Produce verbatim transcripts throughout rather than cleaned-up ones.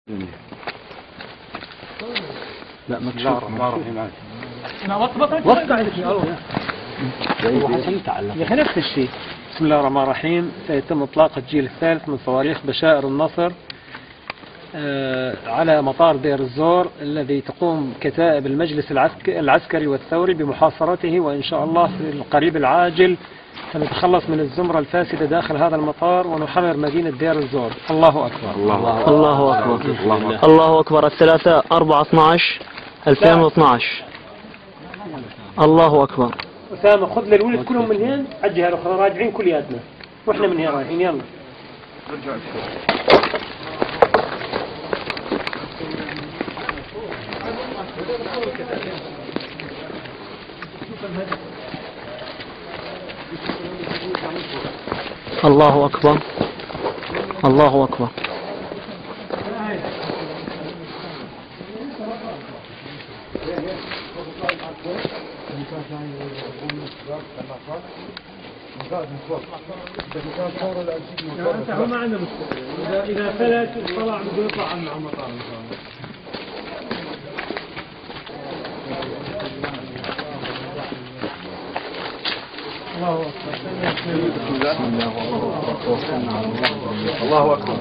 لا ما تشوف ما الرحيم انا وصبت وقع لك يا الله يا اخي نفس الشيء. بسم الله الرحمن الرحيم. سيتم اطلاق الجيل الثالث من صواريخ بشائر النصر على مطار دير الزور الذي تقوم كتائب المجلس العسكري والثوري بمحاصرته، وإن شاء الله في القريب العاجل سنتخلص من الزمرة الفاسدة داخل هذا المطار ونحرر مدينة دير الزور. الله أكبر. الله أكبر. الله أكبر. الله أكبر. الثلاثة أربعة اثناعش ألفين واثناعش. الله أكبر. أسامة خذ للولد كلهم من هين على الجهة الأخرى، راجعين كلياتنا وإحنا من هين رايحين. يلا الله أكبر. الله أكبر. انت هو ما عنده مشكلة، إذا إذا فلت طلع بده يطلع عن المطار إن شاء الله. الله الله أكبر. أكبر.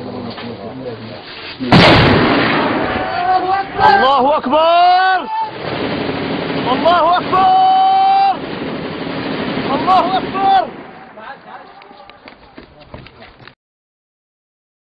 الله أكبر. الله أكبر. الله أكبر.